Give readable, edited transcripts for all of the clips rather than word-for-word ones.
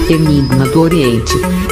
Enigma do Oriente.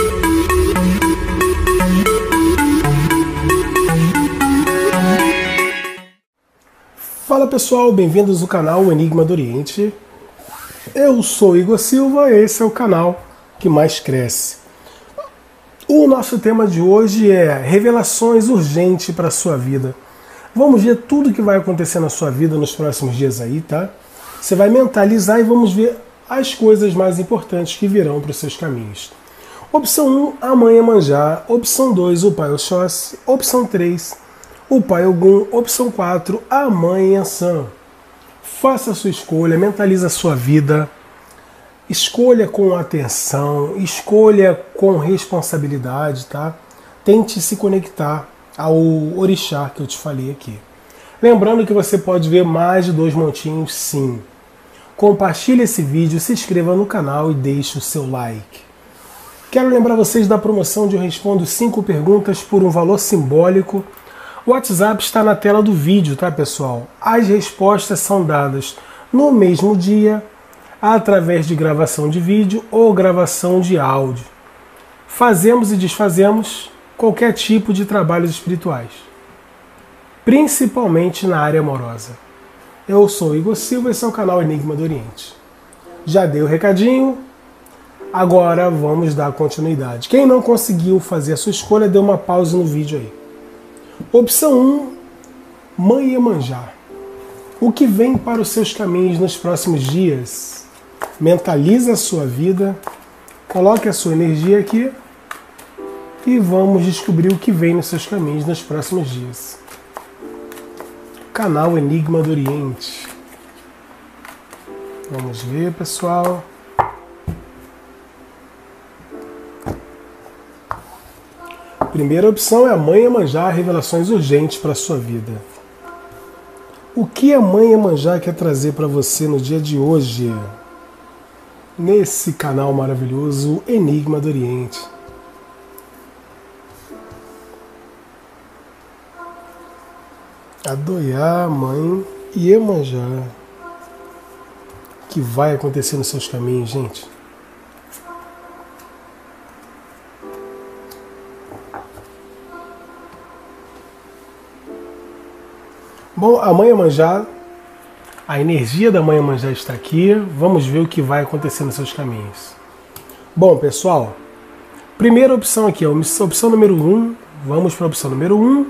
Fala pessoal, bem-vindos ao canal Enigma do Oriente. Eu sou Igor Silva, esse é o canal que mais cresce. O nosso tema de hoje é revelações urgentes para a sua vida. Vamos ver tudo que vai acontecer na sua vida nos próximos dias aí, tá? Você vai mentalizar e vamos ver as coisas mais importantes que virão para os seus caminhos. Opção 1, a Mãe Iemanjá. Opção 2, o Pai Oxóssi. Opção 3, o Pai Ogum. Opção 4, a Mãe Iansã. Faça a sua escolha, mentalize a sua vida. Escolha com atenção, escolha com responsabilidade, tá? Tente se conectar ao orixá que eu te falei aqui. Lembrando que você pode ver mais de 2 montinhos, sim. Compartilhe esse vídeo, se inscreva no canal e deixe o seu like. Quero lembrar vocês da promoção de Eu Respondo 5 perguntas por um valor simbólico. O WhatsApp está na tela do vídeo, tá, pessoal? As respostas são dadas no mesmo dia, através de gravação de vídeo ou gravação de áudio. Fazemos e desfazemos qualquer tipo de trabalhos espirituais, principalmente na área amorosa. Eu sou Igor Silva, esse é o canal Enigma do Oriente. Já dei o recadinho, agora vamos dar continuidade. Quem não conseguiu fazer a sua escolha, dê uma pausa no vídeo aí. Opção 1, Mãe Iemanjá. O que vem para os seus caminhos nos próximos dias? Mentalize a sua vida, coloque a sua energia aqui e vamos descobrir o que vem nos seus caminhos nos próximos dias. Canal Enigma do Oriente. Vamos ver, pessoal. Primeira opção é a Mãe Iemanjá, revelações urgentes para a sua vida. O que a Mãe Iemanjá quer trazer para você no dia de hoje? Nesse canal maravilhoso, Enigma do Oriente. Adoiá, Mãe Iemanjá. O que vai acontecer nos seus caminhos, gente? Bom, a Mãe Iemanjá, a energia da Mãe Iemanjá está aqui. Vamos ver o que vai acontecer nos seus caminhos. Bom, pessoal, primeira opção aqui, a opção número 1. Vamos para a opção número 1.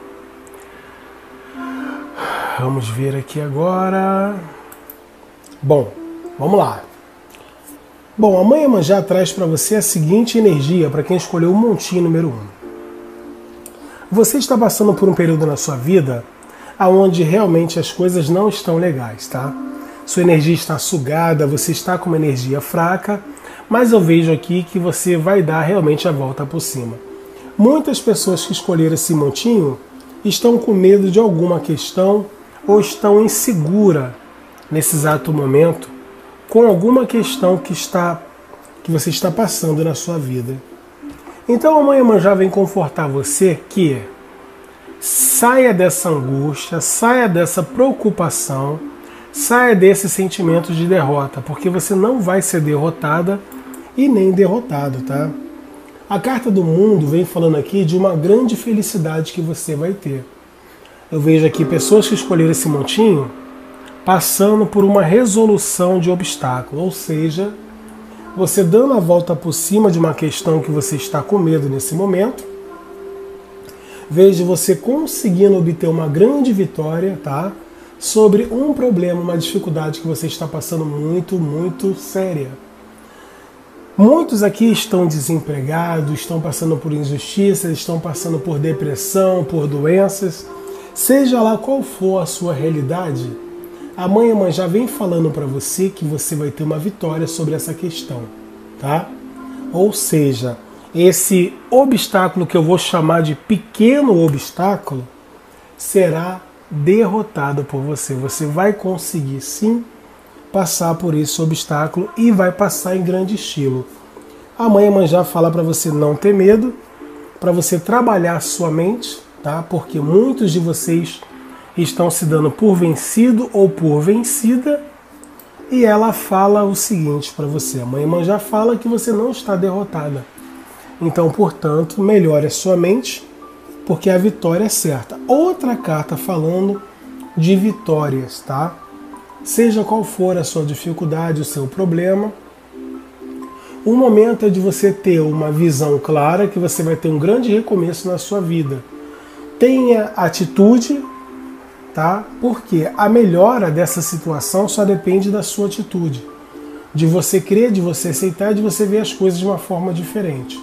Vamos ver aqui agora. Bom, vamos lá. Bom, a Mãe Iemanjá traz para você a seguinte energia para quem escolheu o montinho número 1. Você está passando por um período na sua vida onde realmente as coisas não estão legais, tá? Sua energia está sugada, você está com uma energia fraca, mas eu vejo aqui que você vai dar realmente a volta por cima. Muitas pessoas que escolheram esse montinho estão com medo de alguma questão ou estão insegura nesse exato momento com alguma questão que você está passando na sua vida. Então a Mãe Iemanjá vem confortar você que saia dessa angústia, saia dessa preocupação, saia desse sentimento de derrota, porque você não vai ser derrotada e nem derrotado, tá? A carta do mundo vem falando aqui de uma grande felicidade que você vai ter. Eu vejo aqui pessoas que escolheram esse montinho passando por uma resolução de obstáculo, ou seja, você dando a volta por cima de uma questão que você está com medo nesse momento. Vejo você conseguindo obter uma grande vitória, tá? Sobre um problema, uma dificuldade que você está passando muito séria. Muitos aqui estão desempregados, estão passando por injustiças, estão passando por depressão, por doenças. Seja lá qual for a sua realidade, a Mãe Iemanjá vem falando para você que você vai ter uma vitória sobre essa questão, tá? Ou seja, esse obstáculo que eu vou chamar de pequeno obstáculo será derrotado por você. Você vai conseguir sim passar por esse obstáculo e vai passar em grande estilo. A Mãe Iemanjá fala para você não ter medo, para você trabalhar a sua mente, tá? Porque muitos de vocês estão se dando por vencido ou por vencida e ela fala o seguinte para você. A Mãe Iemanjá fala que você não está derrotada. Então, portanto, melhore a sua mente, porque a vitória é certa. Outra carta falando de vitórias, tá? Seja qual for a sua dificuldade, o seu problema, o momento é de você ter uma visão clara que você vai ter um grande recomeço na sua vida. Tenha atitude, tá? Porque a melhora dessa situação só depende da sua atitude. De você crer, de você aceitar, de você ver as coisas de uma forma diferente.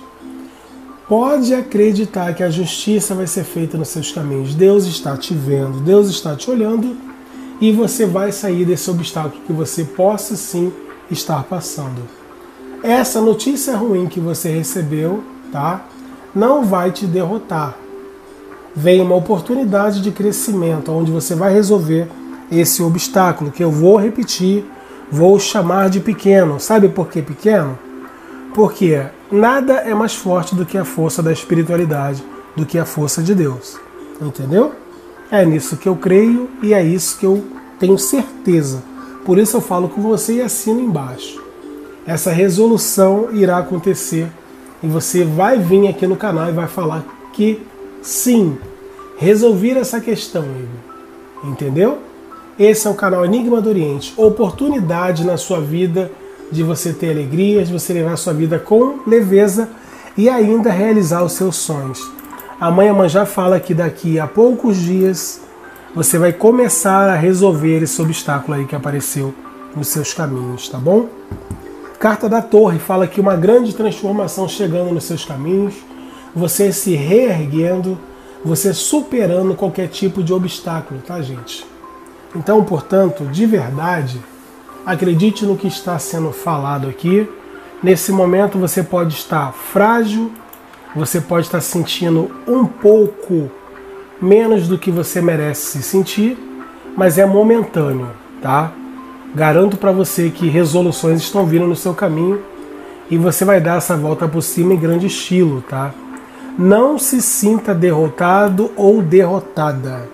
Pode acreditar que a justiça vai ser feita nos seus caminhos. Deus está te vendo, Deus está te olhando e você vai sair desse obstáculo que você possa sim estar passando. Essa notícia ruim que você recebeu, tá? Não vai te derrotar. Vem uma oportunidade de crescimento, onde você vai resolver esse obstáculo, que eu vou repetir, vou chamar de pequeno. Sabe por que pequeno? Porque nada é mais forte do que a força da espiritualidade, do que a força de Deus. Entendeu? É nisso que eu creio e é isso que eu tenho certeza. Por isso eu falo com você e assino embaixo. Essa resolução irá acontecer e você vai vir aqui no canal e vai falar que sim, resolvi essa questão, Igor. Entendeu? Esse é o canal Enigma do Oriente. Oportunidade na sua vida de você ter alegria, de você levar a sua vida com leveza e ainda realizar os seus sonhos. A Mãe Iemanjá fala que daqui a poucos dias você vai começar a resolver esse obstáculo aí que apareceu nos seus caminhos, tá bom? Carta da Torre fala que uma grande transformação chegando nos seus caminhos, você se reerguendo, você superando qualquer tipo de obstáculo, tá, gente? Então, portanto, de verdade, acredite no que está sendo falado aqui. Nesse momento você pode estar frágil, você pode estar sentindo um pouco menos do que você merece se sentir, mas é momentâneo, tá? Garanto para você que resoluções estão vindo no seu caminho e você vai dar essa volta por cima em grande estilo, tá? Não se sinta derrotado ou derrotada.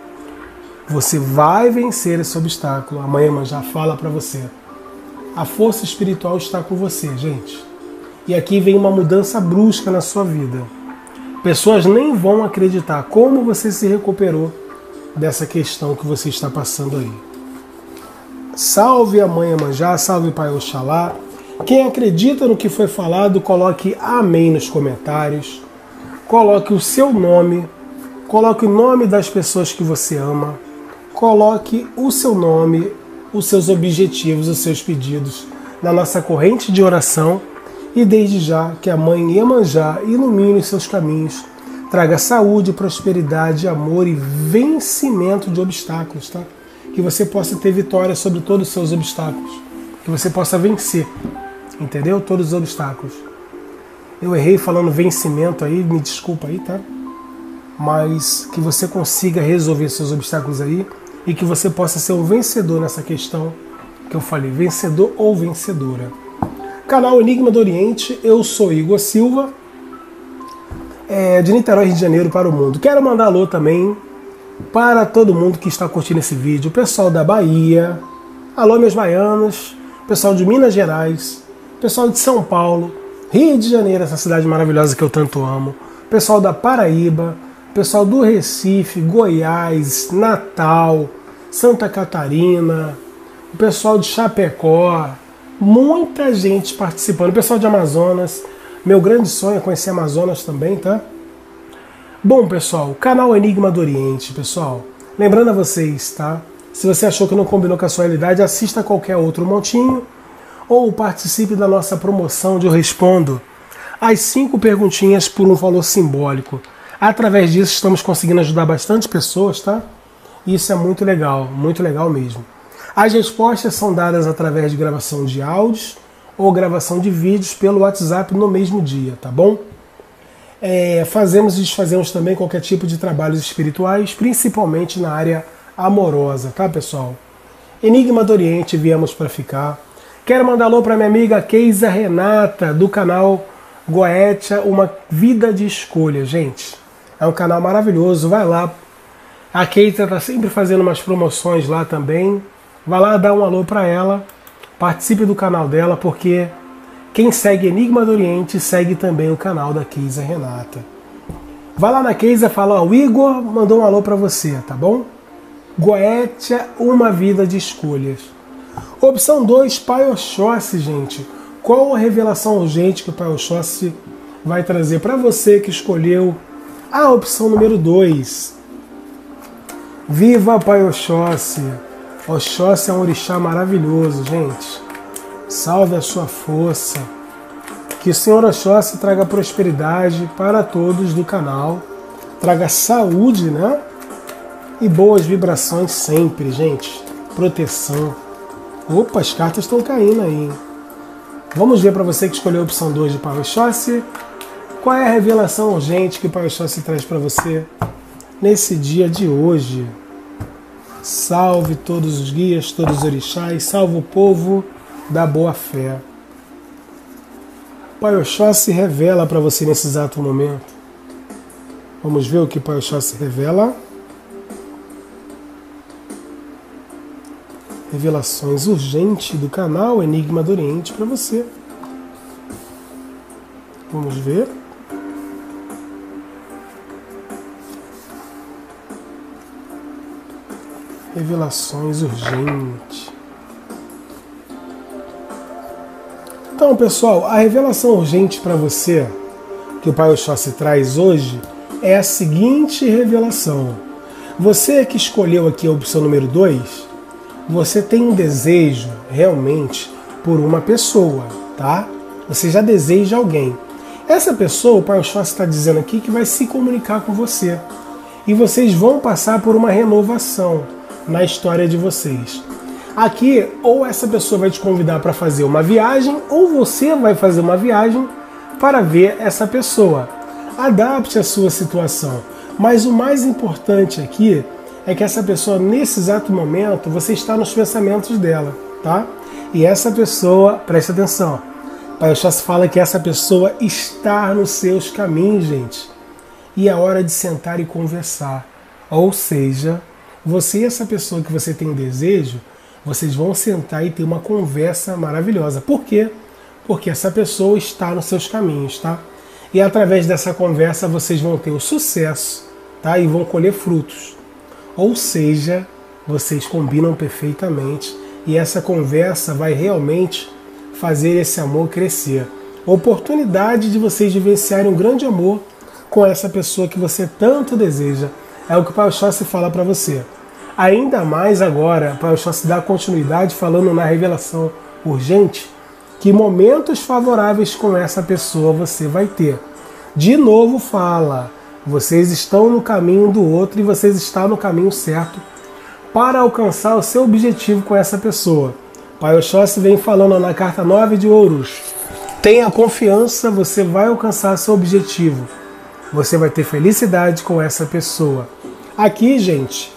Você vai vencer esse obstáculo. A Mãe Iemanjá fala para você. A força espiritual está com você, gente. E aqui vem uma mudança brusca na sua vida. Pessoas nem vão acreditar como você se recuperou dessa questão que você está passando aí. Salve a Mãe Iemanjá, salve Pai Oxalá. Quem acredita no que foi falado, coloque amém nos comentários. Coloque o seu nome, coloque o nome das pessoas que você ama, coloque o seu nome, os seus objetivos, os seus pedidos na nossa corrente de oração e desde já que a Mãe Iemanjá ilumine os seus caminhos, traga saúde, prosperidade, amor e vencimento de obstáculos, tá? Que você possa ter vitória sobre todos os seus obstáculos, que você possa vencer, entendeu? Todos os obstáculos. Eu errei falando vencimento aí, me desculpa aí, tá? Mas que você consiga resolver seus obstáculos aí e que você possa ser um vencedor nessa questão que eu falei, vencedor ou vencedora. Canal Enigma do Oriente, eu sou Igor Silva, de Niterói, Rio de Janeiro, para o mundo. Quero mandar alô também para todo mundo que está curtindo esse vídeo, o pessoal da Bahia, alô meus baianos, pessoal de Minas Gerais, pessoal de São Paulo, Rio de Janeiro, essa cidade maravilhosa que eu tanto amo, pessoal da Paraíba, pessoal do Recife, Goiás, Natal, Santa Catarina, o pessoal de Chapecó, muita gente participando, o pessoal de Amazonas. Meu grande sonho é conhecer Amazonas também, tá? Bom, pessoal, canal Enigma do Oriente, pessoal. Lembrando a vocês, tá? Se você achou que não combinou com a sua realidade, assista qualquer outro montinho ou participe da nossa promoção de Eu Respondo as 5 perguntinhas por um valor simbólico. Através disso estamos conseguindo ajudar bastante pessoas, tá? Isso é muito legal mesmo. As respostas são dadas através de gravação de áudios ou gravação de vídeos pelo WhatsApp no mesmo dia, tá bom? Fazemos e desfazemos também qualquer tipo de trabalhos espirituais, principalmente na área amorosa, tá, pessoal? Enigma do Oriente, viemos para ficar. Quero mandar alô para minha amiga Keisa Renata, do canal Goetia, Uma Vida de Escolha. Gente, é um canal maravilhoso, vai lá. A Keisa está sempre fazendo umas promoções lá também. Vai lá dar um alô para ela Participe do canal dela, porque quem segue Enigma do Oriente segue também o canal da Keisa Renata. Vai lá na Keisa e fala, ó, o Igor mandou um alô pra você, tá bom? Goetia, uma vida de escolhas. Opção 2, Pai Oxóssi, gente. Qual a revelação urgente que o Pai Oxóssi vai trazer para você que escolheu a opção número 2? Viva Pai Oxóssi! Oxóssi é um orixá maravilhoso, gente. Salve a sua força. Que o Senhor Oxóssi traga prosperidade para todos do canal. Traga saúde, né? E boas vibrações sempre, gente. Proteção. Opa, as cartas estão caindo aí, hein? Vamos ver para você que escolheu a opção 2 de Pai Oxóssi. Qual é a revelação urgente que o Pai Oxóssi traz para você nesse dia de hoje? Salve todos os guias, todos os orixás, salve o povo da boa fé. Pai Oxóssi revela para você nesse exato momento. Vamos ver o que Pai Oxóssi revela. Revelações urgentes do canal Enigma do Oriente para você. Vamos ver. Revelações urgentes. Então, pessoal, a revelação urgente para você que o Pai Oxóssi traz hoje é a seguinte revelação. Você que escolheu aqui a opção número 2, você tem um desejo realmente por uma pessoa, tá? Você já deseja alguém. Essa pessoa, o Pai Oxóssi está dizendo aqui que vai se comunicar com você. E vocês vão passar por uma renovação na história de vocês. Aqui, ou essa pessoa vai te convidar para fazer uma viagem, ou você vai fazer uma viagem para ver essa pessoa. Adapte a sua situação. Mas o mais importante aqui é que essa pessoa, nesse exato momento, você está nos pensamentos dela, tá? E essa pessoa, preste atenção, o Pai Oxóssi fala que essa pessoa está nos seus caminhos, gente. E é hora de sentar e conversar. Ou seja, você e essa pessoa que você tem desejo, vocês vão sentar e ter uma conversa maravilhosa. Por quê? Porque essa pessoa está nos seus caminhos, tá? E através dessa conversa vocês vão ter o sucesso, tá? E vão colher frutos. Ou seja, vocês combinam perfeitamente e essa conversa vai realmente fazer esse amor crescer. Oportunidade de vocês vivenciarem um grande amor com essa pessoa que você tanto deseja. É o que o Pai Oxóssi fala para você. Ainda mais agora, o Pai Oxóssi dá continuidade falando na revelação urgente que momentos favoráveis com essa pessoa você vai ter. De novo fala, vocês estão no caminho do outro e vocês estão no caminho certo para alcançar o seu objetivo com essa pessoa. Pai Oxóssi vem falando na carta 9 de Ouros. Tenha confiança, você vai alcançar seu objetivo. Você vai ter felicidade com essa pessoa. Aqui, gente,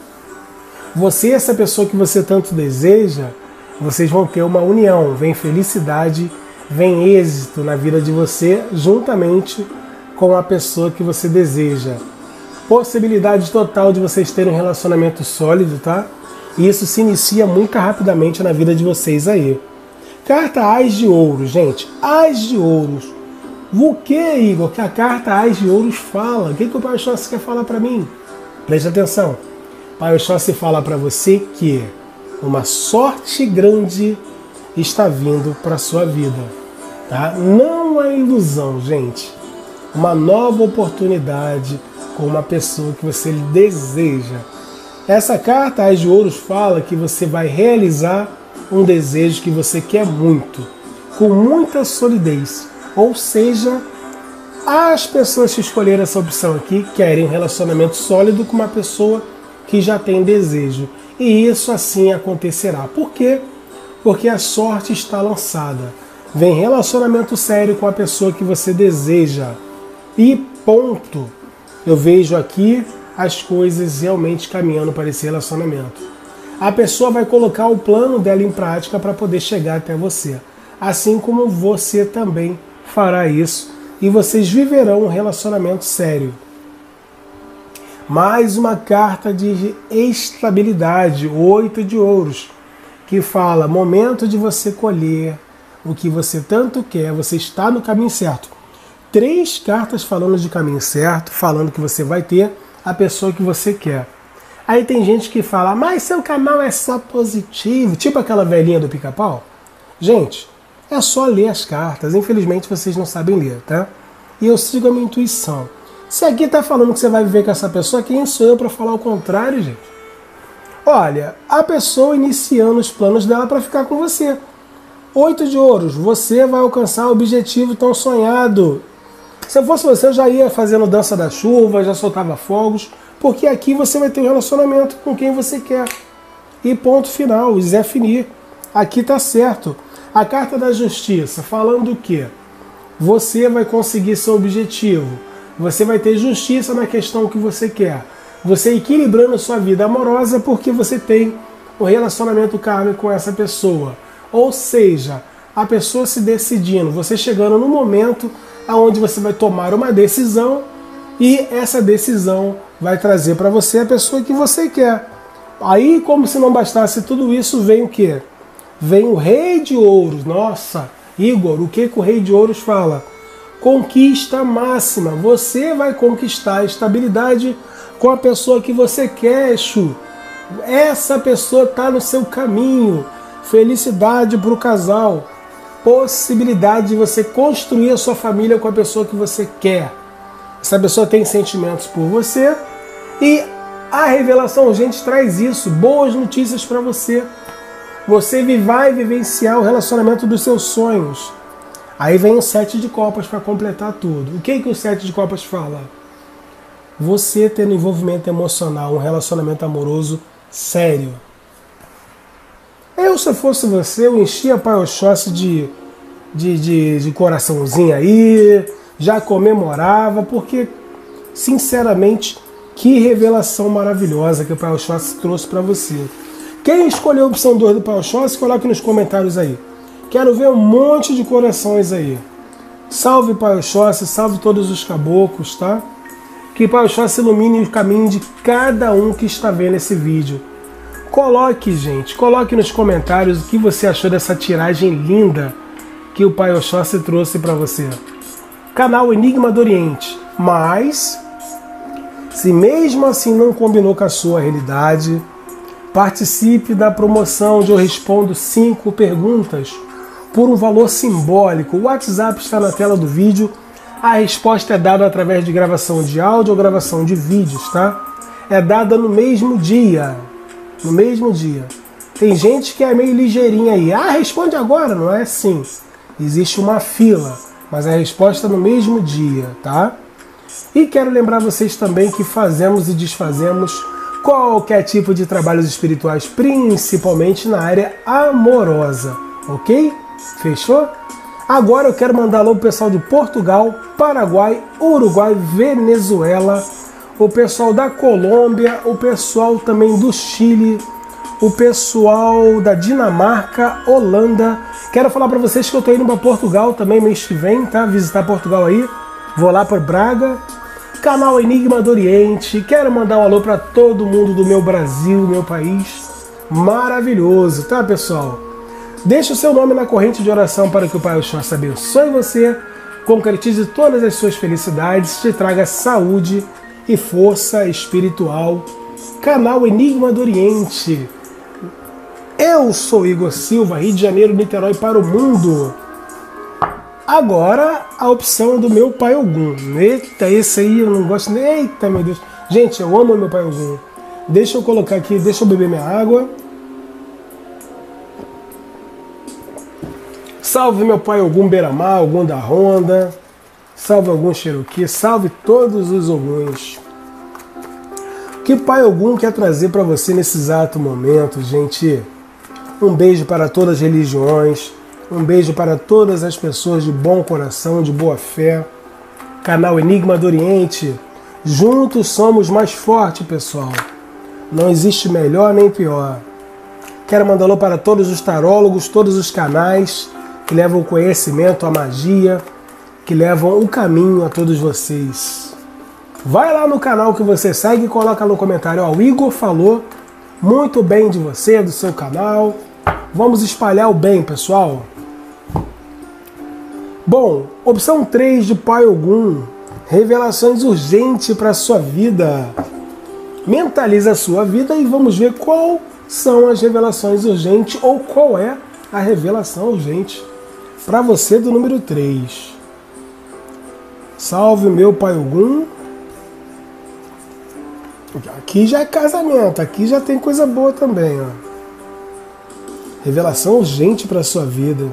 você e essa pessoa que você tanto deseja, vocês vão ter uma união. Vem felicidade, vem êxito na vida de você, juntamente com a pessoa que você deseja. Possibilidade total de vocês terem um relacionamento sólido, tá? E isso se inicia muito rapidamente na vida de vocês aí. Carta Ás de Ouros, gente. Ás de Ouros. O que, Igor, que a carta Ás de Ouros fala? O que o Pai Oxóssi quer falar para mim? Preste atenção. O Pai Oxóssi fala para você que uma sorte grande está vindo para a sua vida. Tá? Não é ilusão, gente. Uma nova oportunidade com uma pessoa que você deseja. Essa carta Ás de Ouros fala que você vai realizar um desejo que você quer muito, com muita solidez. Ou seja, as pessoas que escolheram essa opção aqui querem um relacionamento sólido com uma pessoa que já tem desejo. E isso assim acontecerá. Por quê? Porque a sorte está lançada. Vem relacionamento sério com a pessoa que você deseja. E ponto. Eu vejo aqui as coisas realmente caminhando para esse relacionamento. A pessoa vai colocar o plano dela em prática para poder chegar até você. Assim como você também fará isso. E vocês viverão um relacionamento sério. Mais uma carta de estabilidade, 8 de Ouros. que fala momento de você colher o que você tanto quer, você está no caminho certo. 3 cartas falando de caminho certo, falando que você vai ter a pessoa que você quer. Aí tem gente que fala, mas seu canal é só positivo, tipo aquela velhinha do Pica-Pau. Gente, é só ler as cartas, infelizmente vocês não sabem ler, tá? E eu sigo a minha intuição. Se aqui está falando que você vai viver com essa pessoa, quem sou eu para falar o contrário, gente? Olha, a pessoa iniciando os planos dela para ficar com você. 8 de ouros, você vai alcançar o objetivo tão sonhado. Se eu fosse você, eu já ia fazendo dança da chuva, já soltava fogos, porque aqui você vai ter um relacionamento com quem você quer. E ponto final, Zé Finir. Aqui tá certo. A carta da justiça, falando o quê? Você vai conseguir seu objetivo. Você vai ter justiça na questão que você quer. Você equilibrando sua vida amorosa porque você tem um relacionamento kármico com essa pessoa. Ou seja, a pessoa se decidindo, você chegando no momento onde você vai tomar uma decisão e essa decisão vai trazer para você a pessoa que você quer. Aí, como se não bastasse tudo isso, vem o quê? Vem o Rei de Ouros. Nossa, Igor, o que o Rei de Ouros fala? Conquista máxima. Você vai conquistar a estabilidade com a pessoa que você quer, Exu. Essa pessoa está no seu caminho. Felicidade para o casal. Possibilidade de você construir a sua família com a pessoa que você quer. Essa pessoa tem sentimentos por você e a revelação urgente traz isso. Boas notícias para você. Você vai vivenciar o relacionamento dos seus sonhos. Aí vem o 7 de copas para completar tudo. O que o 7 de copas fala? Você tendo envolvimento emocional, um relacionamento amoroso sério. Eu, se eu fosse você, eu enchia Pai Oxóssi de coraçãozinho aí, já comemorava, porque, sinceramente, que revelação maravilhosa que o Pai Oxóssi trouxe para você. Quem escolheu a opção 2 do Pai Oxóssi, coloque nos comentários aí. Quero ver um monte de corações aí. Salve Pai Oxóssi, salve todos os caboclos, tá? Que Pai Oxóssi ilumine o caminho de cada um que está vendo esse vídeo. Coloque, gente, coloque nos comentários o que você achou dessa tiragem linda que o Pai Oxóssi trouxe para você. Canal Enigma do Oriente. Mas, se mesmo assim não combinou com a sua realidade, participe da promoção onde eu respondo 5 perguntas por um valor simbólico. O WhatsApp está na tela do vídeo. A resposta é dada através de gravação de áudio ou gravação de vídeos, tá? É dada no mesmo dia. No mesmo dia. Tem gente que é meio ligeirinha aí. Ah, responde agora. Não é assim. Existe uma fila, mas a resposta é no mesmo dia, tá? E quero lembrar vocês também que fazemos e desfazemos qualquer tipo de trabalhos espirituais, principalmente na área amorosa, ok? Fechou? Agora eu quero mandar alô pro pessoal de Portugal, Paraguai, Uruguai, Venezuela, o pessoal da Colômbia, o pessoal também do Chile, o pessoal da Dinamarca, Holanda. Quero falar para vocês que eu tô indo para Portugal também mês que vem, tá? Visitar Portugal aí. Vou lá para Braga. Canal Enigma do Oriente. Quero mandar um alô para todo mundo do meu Brasil, meu país maravilhoso, tá, pessoal? Deixe o seu nome na corrente de oração para que o Pai Oxóssi abençoe você, concretize todas as suas felicidades, te traga saúde e força espiritual. Canal Enigma do Oriente. Eu sou Igor Silva, Rio de Janeiro, Niterói para o mundo. Agora a opção do meu Pai Ogum. Eita, esse aí eu não gosto nem. Eita, meu Deus. Gente, eu amo meu Pai Ogum. Deixa eu colocar aqui, deixa eu beber minha água. Salve meu Pai Ogum Beramar, Ogum da Ronda. Salve Ogum Cherokee, salve todos os Oguns. O que o Pai Ogum quer trazer para você nesse exato momento, gente? Um beijo para todas as religiões. Um beijo para todas as pessoas de bom coração, de boa fé. Canal Enigma do Oriente. Juntos somos mais fortes, pessoal. Não existe melhor nem pior. Quero mandar alô para todos os tarólogos, todos os canais que levam o conhecimento, a magia, que levam o caminho a todos vocês. Vai lá no canal que você segue e coloca no comentário. Ó, o Igor falou muito bem de você, do seu canal. Vamos espalhar o bem, pessoal. Bom, opção 3 de Pai Ogum. Revelações urgentes para a sua vida. Mentaliza a sua vida e vamos ver qual são as revelações urgentes ou qual é a revelação urgente para você do número 3. Salve meu Pai Ogum. Aqui já é casamento, aqui já tem coisa boa também, ó. Revelação urgente para a sua vida.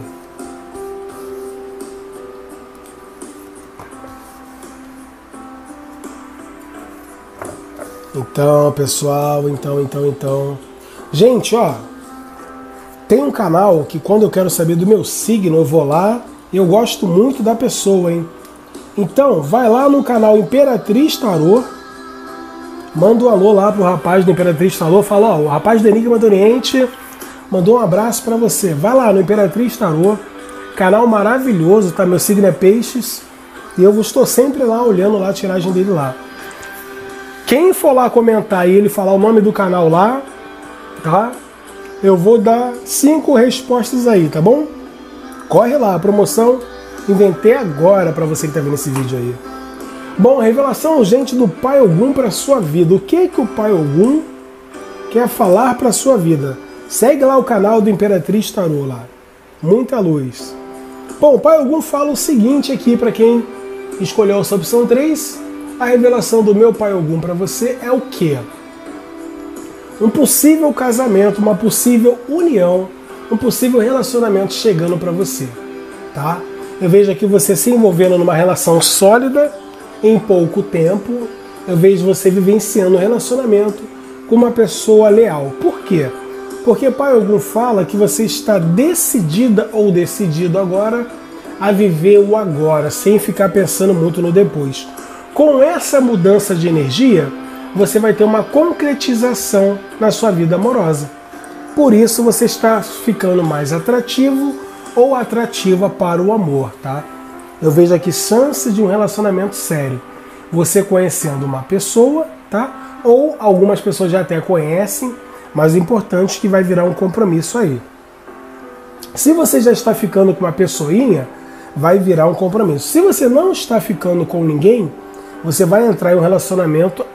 Então, pessoal, então. Gente, ó, tem um canal que quando eu quero saber do meu signo, eu vou lá, eu gosto muito da pessoa, hein? Então, vai lá no canal Imperatriz Tarô, manda um alô lá pro rapaz do Imperatriz Tarô, fala, ó, o rapaz do Enigma do Oriente mandou um abraço pra você. Vai lá no Imperatriz Tarô, canal maravilhoso, tá? Meu signo é Peixes, e eu estou sempre lá olhando lá a tiragem dele lá. Quem for lá comentar e ele falar o nome do canal lá, tá? Eu vou dar 5 respostas aí, tá bom? Corre lá, a promoção inventei agora para você que tá vendo esse vídeo aí. Bom, revelação urgente do Pai Ogum para sua vida. O que o Pai Ogum quer falar para sua vida? Segue lá o canal do Imperatriz Tarô lá. Muita luz. Bom, o Pai Ogum fala o seguinte aqui para quem escolheu essa opção 3. A revelação do meu Pai Ogum para você é o quê? Um possível casamento, uma possível união, um possível relacionamento chegando para você, tá? Eu vejo aqui você se envolvendo numa relação sólida em pouco tempo. Eu vejo você vivenciando um relacionamento com uma pessoa leal. Por quê? Porque Pai Ogum fala que você está decidida ou decidido agora a viver o agora, sem ficar pensando muito no depois. Com essa mudança de energia, você vai ter uma concretização na sua vida amorosa. Por isso você está ficando mais atrativo ou atrativa para o amor, tá? Eu vejo aqui chance de um relacionamento sério. Você conhecendo uma pessoa, tá? Ou algumas pessoas já até conhecem, mas o importante é que vai virar um compromisso aí. Se você já está ficando com uma pessoinha, vai virar um compromisso. Se você não está ficando com ninguém, você vai entrar em um relacionamento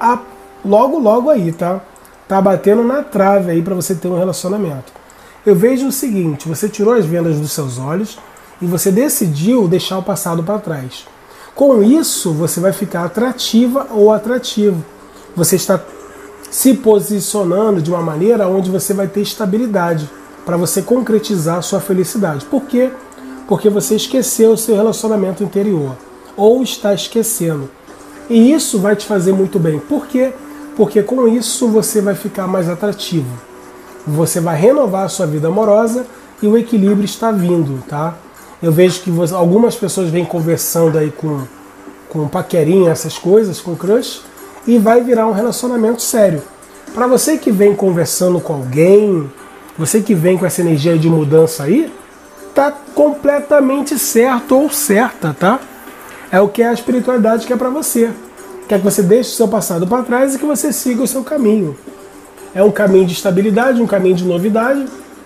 logo aí, tá? Tá batendo na trave aí para você ter um relacionamento. Eu vejo o seguinte, você tirou as vendas dos seus olhos e você decidiu deixar o passado para trás. Com isso, você vai ficar atrativa ou atrativo. Você está se posicionando de uma maneira onde você vai ter estabilidade para você concretizar a sua felicidade. Por quê? Porque você esqueceu o seu relacionamento interior ou está esquecendo. E isso vai te fazer muito bem. Por quê? Porque com isso você vai ficar mais atrativo. Você vai renovar a sua vida amorosa e o equilíbrio está vindo, tá? Eu vejo que algumas pessoas vêm conversando aí com paquerinha, essas coisas, com crush, e vai virar um relacionamento sério. Para você que vem conversando com alguém, você que vem com essa energia de mudança aí, tá completamente certo ou certa, tá? É o que a espiritualidade quer para você. Quer que você deixe o seu passado para trás e que você siga o seu caminho. É um caminho de estabilidade, um caminho de novidade.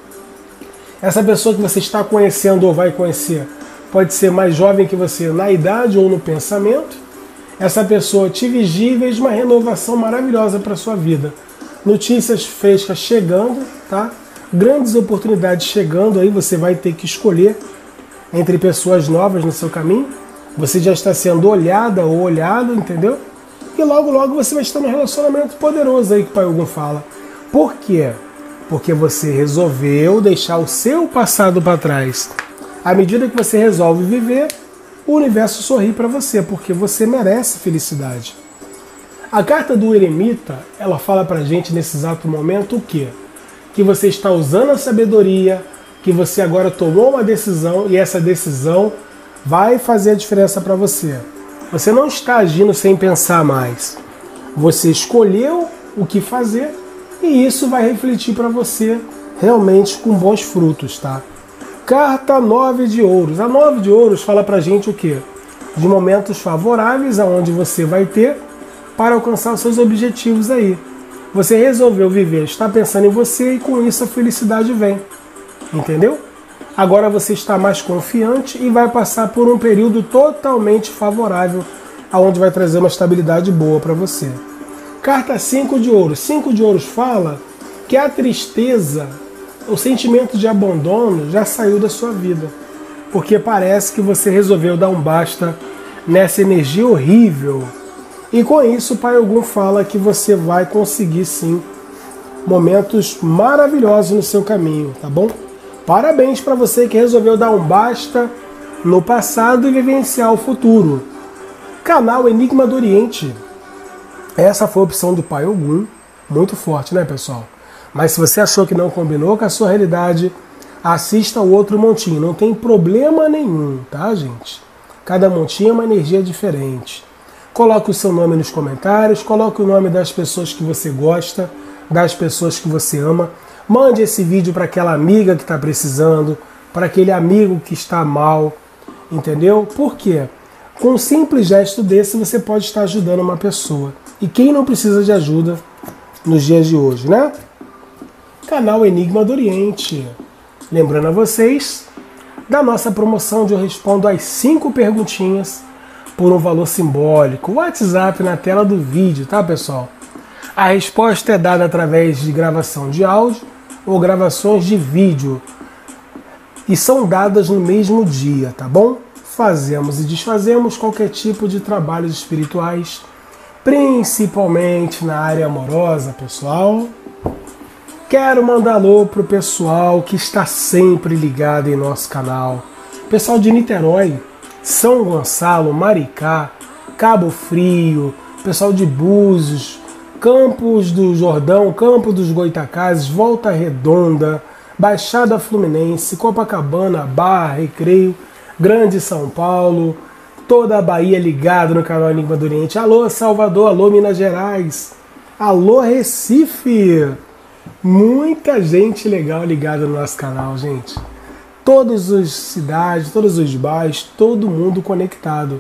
Essa pessoa que você está conhecendo ou vai conhecer pode ser mais jovem que você na idade ou no pensamento. Essa pessoa te vigia e vejo uma renovação maravilhosa para a sua vida. Notícias frescas chegando, tá? Grandes oportunidades chegando, aí você vai ter que escolher entre pessoas novas no seu caminho. Você já está sendo olhada ou olhado, entendeu? E logo você vai estar num relacionamento poderoso aí que o Pai Ogum fala. Por quê? Porque você resolveu deixar o seu passado para trás. À medida que você resolve viver, o universo sorri para você, porque você merece felicidade. A carta do eremita, ela fala pra gente nesse exato momento o quê? Que você está usando a sabedoria, que você agora tomou uma decisão e essa decisão vai fazer a diferença para você. Você não está agindo sem pensar mais. Você escolheu o que fazer e isso vai refletir para você realmente com bons frutos, tá? Carta 9 de Ouros. A 9 de Ouros fala pra gente o quê? De momentos favoráveis aonde você vai ter para alcançar os seus objetivos aí. Você resolveu viver, está pensando em você e com isso a felicidade vem. entendeu? Agora você está mais confiante e vai passar por um período totalmente favorável, aonde vai trazer uma estabilidade boa para você. Carta 5 de ouros. 5 de ouros fala que a tristeza, o sentimento de abandono já saiu da sua vida. Porque parece que você resolveu dar um basta nessa energia horrível. E com isso o Pai Ogum fala que você vai conseguir sim momentos maravilhosos no seu caminho, tá bom? Parabéns para você que resolveu dar um basta no passado e vivenciar o futuro. Canal Enigma do Oriente. Essa foi a opção do Pai Ogum. Muito forte, né, pessoal? Mas se você achou que não combinou com a sua realidade, assista o outro montinho. Não tem problema nenhum, tá, gente? Cada montinho é uma energia diferente. Coloque o seu nome nos comentários, coloque o nome das pessoas que você gosta, das pessoas que você ama. Mande esse vídeo para aquela amiga que está precisando, para aquele amigo que está mal, entendeu? Por quê? Com um simples gesto desse você pode estar ajudando uma pessoa. E quem não precisa de ajuda nos dias de hoje, né? Canal Enigma do Oriente. Lembrando a vocês da nossa promoção onde eu respondo as 5 perguntinhas por um valor simbólico. WhatsApp na tela do vídeo, tá, pessoal? A resposta é dada através de gravação de áudio ou gravações de vídeo. E são dadas no mesmo dia, tá bom? Fazemos e desfazemos qualquer tipo de trabalhos espirituais, principalmente na área amorosa, pessoal. Quero mandar alô pro pessoal que está sempre ligado em nosso canal. Pessoal de Niterói, São Gonçalo, Maricá, Cabo Frio, pessoal de Búzios, Campos do Jordão, Campos dos Goitacazes, Volta Redonda, Baixada Fluminense, Copacabana, Barra, Recreio, Grande São Paulo, toda a Bahia ligado no canal Enigma do Oriente. Alô Salvador, alô Minas Gerais, alô Recife. Muita gente legal ligada no nosso canal, gente. Todas as cidades, todos os bairros, todo mundo conectado.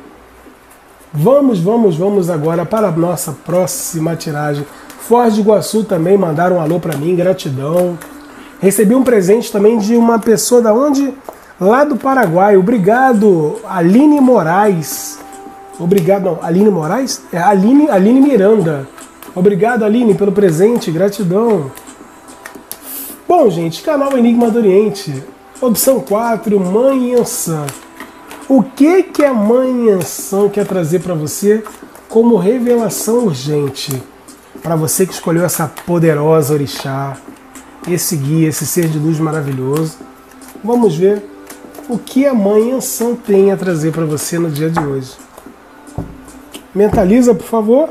Vamos agora para a nossa próxima tiragem. Foz do Iguaçu também mandaram um alô para mim, gratidão. Recebi um presente também de uma pessoa da onde? Lá do Paraguai. Obrigado, Aline Moraes. Obrigado, não, Aline Moraes? É Aline Miranda. Obrigado, Aline, pelo presente, gratidão. Bom, gente, canal Enigma do Oriente. Opção 4, Mãe Yansan. O que a Mãe Yansan quer trazer para você como revelação urgente? Para você que escolheu essa poderosa orixá, esse guia, esse ser de luz maravilhoso. Vamos ver o que a Mãe Yansan tem a trazer para você no dia de hoje. Mentaliza, por favor.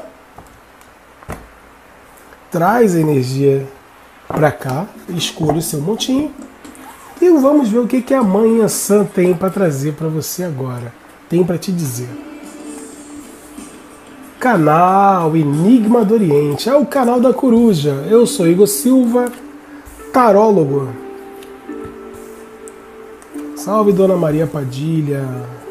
Traz a energia para cá, escolha o seu montinho. E vamos ver o que a Mãe Yansan tem para trazer para você agora. Tem para te dizer. Canal Enigma do Oriente. É o canal da coruja. Eu sou Igor Silva, tarólogo. Salve Dona Maria Padilha.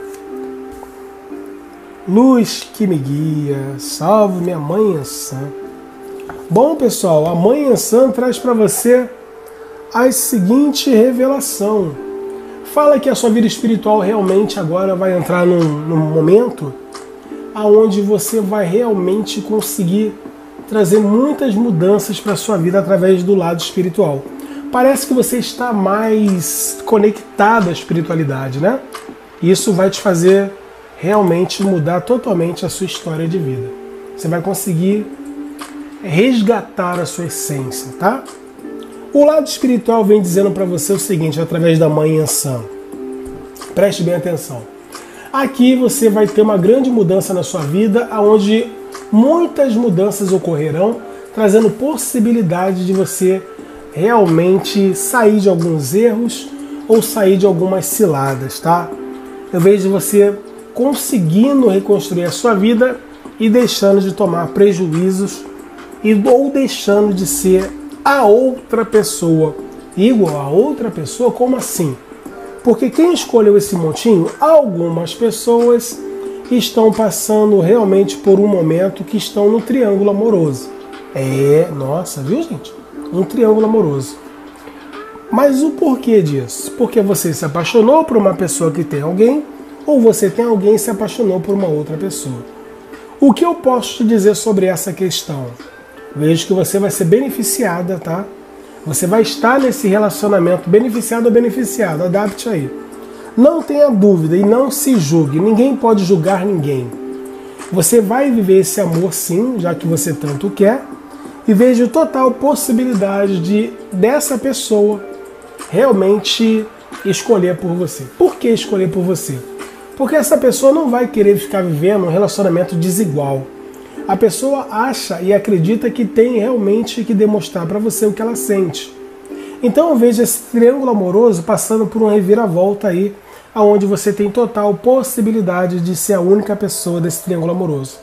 Luz que me guia. Salve minha Mãe Yansan. Bom, pessoal, a Mãe Yansan traz para você a seguinte revelação. Fala que a sua vida espiritual realmente agora vai entrar num momento onde você vai realmente conseguir trazer muitas mudanças para a sua vida através do lado espiritual. Parece que você está mais conectado à espiritualidade, né? Isso vai te fazer realmente mudar totalmente a sua história de vida. Você vai conseguir resgatar a sua essência, tá? O lado espiritual vem dizendo para você o seguinte, através da Mãe Yansan. Preste bem atenção. Aqui você vai ter uma grande mudança na sua vida, onde muitas mudanças ocorrerão, trazendo possibilidade de você realmente sair de alguns erros ou sair de algumas ciladas, tá? Eu vejo você conseguindo reconstruir a sua vida e deixando de tomar prejuízos ou deixando de ser a outra pessoa. Igual a outra pessoa, como assim? Porque quem escolheu esse montinho, algumas pessoas estão passando realmente por um momento que estão no triângulo amoroso. Nossa, viu, gente? Um triângulo amoroso. Mas o porquê disso? Porque você se apaixonou por uma pessoa que tem alguém, ou você tem alguém e se apaixonou por uma outra pessoa. O que eu posso te dizer sobre essa questão? Vejo que você vai ser beneficiada, tá? Você vai estar nesse relacionamento, beneficiado ou beneficiado, adapte aí. Não tenha dúvida e não se julgue, ninguém pode julgar ninguém. Você vai viver esse amor sim, já que você tanto quer, e vejo total possibilidade dessa pessoa realmente escolher por você. Por que escolher por você? Porque essa pessoa não vai querer ficar vivendo um relacionamento desigual. A pessoa acha e acredita que tem realmente que demonstrar para você o que ela sente. Então eu vejo esse triângulo amoroso passando por uma reviravolta aí, onde você tem total possibilidade de ser a única pessoa desse triângulo amoroso.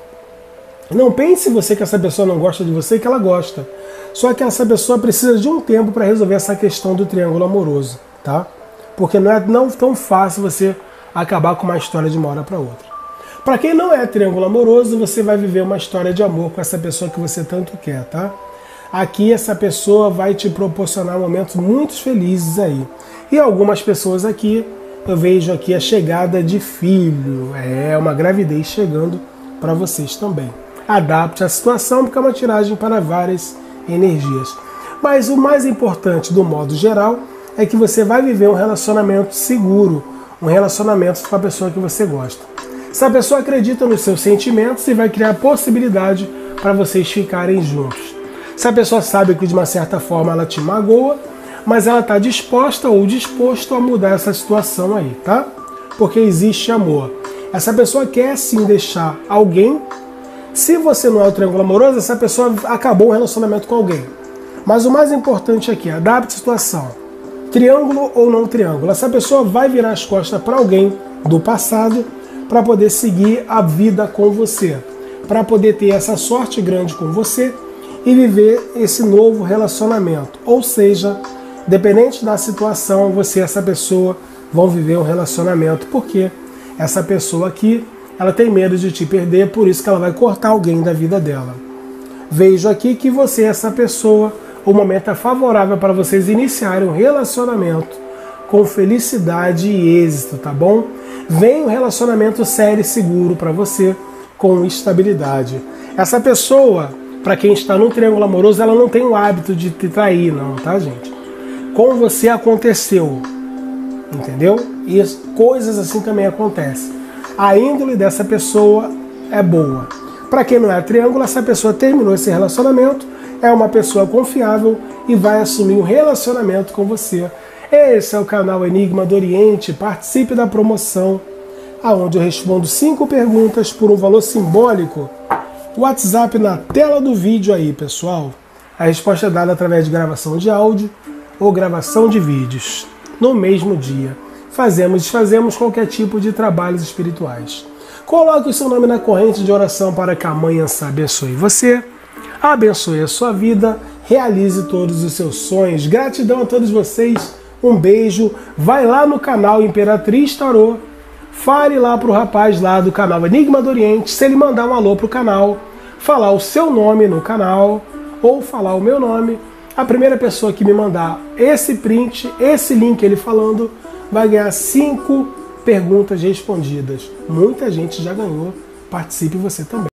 Não pense você que essa pessoa não gosta de você, que ela gosta. Só que essa pessoa precisa de um tempo para resolver essa questão do triângulo amoroso, tá? Porque não é tão fácil você acabar com uma história de uma hora para outra. Para quem não é triângulo amoroso, você vai viver uma história de amor com essa pessoa que você tanto quer, tá? Aqui essa pessoa vai te proporcionar momentos muito felizes aí. E algumas pessoas aqui, eu vejo aqui a chegada de filho, uma gravidez chegando para vocês também. Adapte a situação, porque é uma tiragem para várias energias. Mas o mais importante, do modo geral, é que você vai viver um relacionamento seguro, um relacionamento com a pessoa que você gosta. Se a pessoa acredita nos seus sentimentos, você vai criar possibilidade para vocês ficarem juntos. Se a pessoa sabe que de uma certa forma ela te magoa, mas ela está disposta ou disposto a mudar essa situação aí, tá? Porque existe amor. Essa pessoa quer sim deixar alguém. Se você não é o triângulo amoroso, essa pessoa acabou um relacionamento com alguém. Mas o mais importante aqui, adapte a situação. Triângulo ou não triângulo. Essa pessoa vai virar as costas para alguém do passado para poder seguir a vida com você, para poder ter essa sorte grande com você e viver esse novo relacionamento. Ou seja, dependente da situação, você e essa pessoa vão viver um relacionamento, porque essa pessoa aqui, ela tem medo de te perder, por isso que ela vai cortar alguém da vida dela. Vejo aqui que você e essa pessoa, o momento é favorável para vocês iniciarem um relacionamento com felicidade e êxito, tá bom? Vem um relacionamento sério e seguro para você, com estabilidade. Essa pessoa, para quem está no triângulo amoroso, ela não tem o hábito de te trair, não, tá, gente? Com você aconteceu, entendeu? E coisas assim também acontecem. A índole dessa pessoa é boa. Para quem não é triângulo, essa pessoa terminou esse relacionamento, é uma pessoa confiável e vai assumir um relacionamento com você. Esse é o canal Enigma do Oriente. Participe da promoção, onde eu respondo 5 perguntas por um valor simbólico. WhatsApp na tela do vídeo aí, pessoal. A resposta é dada através de gravação de áudio ou gravação de vídeos. No mesmo dia, fazemos e desfazemos qualquer tipo de trabalhos espirituais. Coloque o seu nome na corrente de oração para que a Mãe Ansá abençoe você, abençoe a sua vida, realize todos os seus sonhos. Gratidão a todos vocês. Um beijo. Vai lá no canal Imperatriz Tarô. Fale lá pro rapaz lá do canal Enigma do Oriente. Se ele mandar um alô pro canal, falar o seu nome no canal ou falar o meu nome, a primeira pessoa que me mandar esse print, esse link ele falando, vai ganhar 5 perguntas respondidas. Muita gente já ganhou. Participe você também.